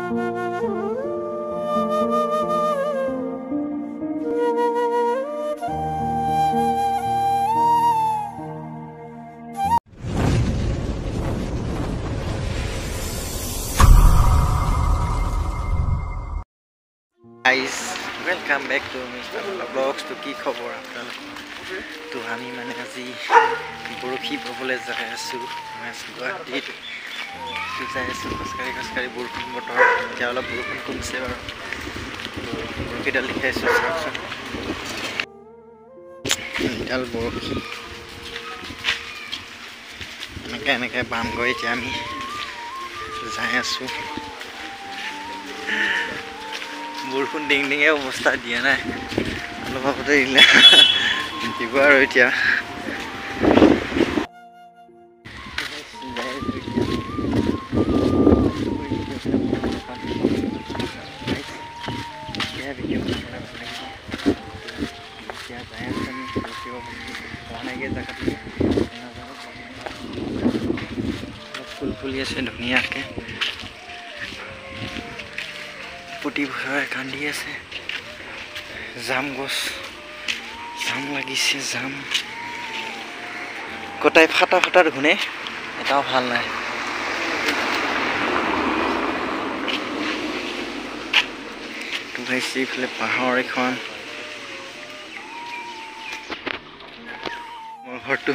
Guys, welcome back to Mr. Vlogs. To ki khobor apnalok to ami mane aji borokhi bobole jai asu mas Guwahati to jai asu kaskari borokhon botor ja ola borokhon kumse bar borokhi dal likhaisu sakson dal borokhi enake bam goi je ami jai asu বৰষুণ ডিং ডিঙে অৱস্থা দিয়া নাই অলপ আগতে দিলে দিব আৰু এতিয়া ফুল ফুলি আছে ধুনীয়াকে পুটি ভৰাই কান্দি আছে জাম গছ জাম লাগিছে জাম কটাই ফাটা ফাটাৰ ঘুনে এটাও ভাল নাই তো গাইছ এইফালে পাহাৰ এখন মোৰ ঘৰটো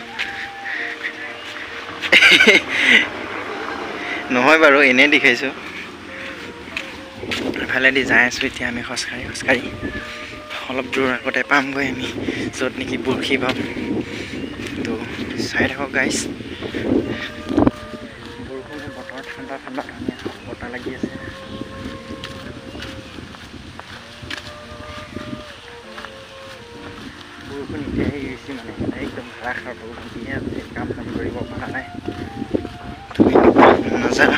নহয় বাৰু এনে দেখাইছো ভালেদি যাই আছো এতিয়া আমি খসকাৰি অলপ দূৰ আগতে পামগৈ আমি য'ত নেকি বৰশী পাম তো চাই থাকক গাইছ বৰষুণৰ বতৰ ঠাণ্ডা ধুনীয়া বতাহ লাগি আছে বৰষুণ এতিয়াই এৰিছে মানে একদম ধাৰাসাৰ বৰষুণ দিয়ে আছে কাম কৰিব পৰা নাই তুমি নাজানা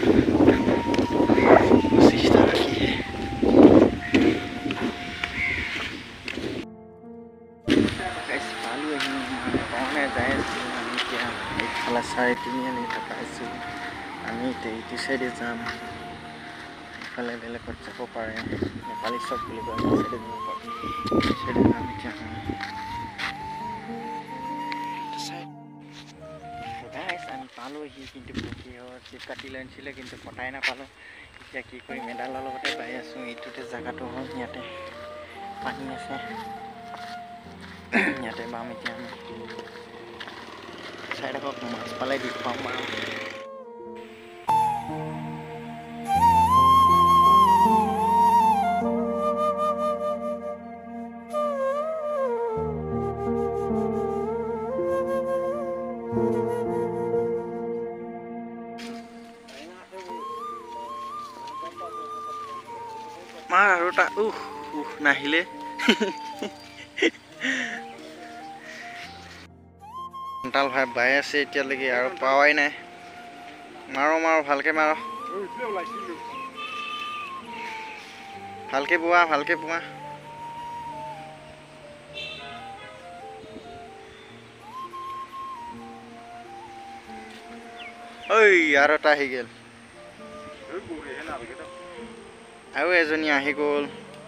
চাৰে তিনিআলি পাইছোঁ আমি এইটো চাইডে যাম ইফালে বেলেগত যাব পাৰে নেপালী চক বুলি কয় চাইডে যাব পাৰে চাইডে যাম এতিয়া আমি পালোঁহি কিন্তু চিপ কাটি লৈ আনিছিলে কিন্তু কটাই নাপালোঁ এতিয়া কি কৰি মেডালৰ লগতে পাই আছোঁ এইটোতে জেগাটো হ'ল ইয়াতে পানী আছে ইয়াতে বাম এতিয়া আমি চাই থাকক মাছ পালে দি খুৱাম বাৰু মাৰ আৰু এটা নাহিলে তাল ভাই বাই আছে এতিয়ালৈকে আৰু পাৱাই নাই মাৰো ভালকে মাৰো ভালকে পোৱা ঐ আৰু এটা আহি গ'ল আৰু এজনী আহি গ'ল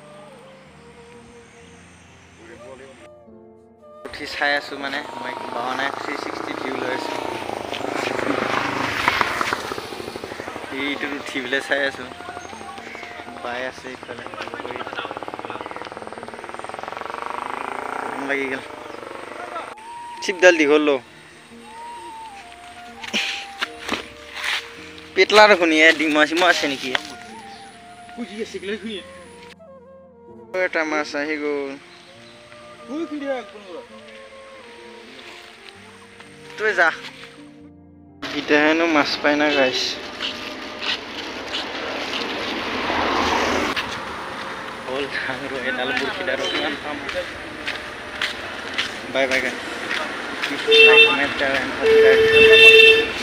উঠি চাই আছো মানে মই বাৱানাই 360 ভিউ লৈ আছো এইটো উঠি পেলাই চাই আছো বাই আছে ইফালে লাগি গ'ল চিপডাল দীঘল পেটলাৰ শুনিয়ে ডিমা চিমা আছে নেকি এটা মাছ আহি গ'ল তুই যা এতিয়া হেনো মাছ পাই না গাইছ হ'ল আৰু এডাল বুৰখিদাৰ কিমান পাম বাই গাইছ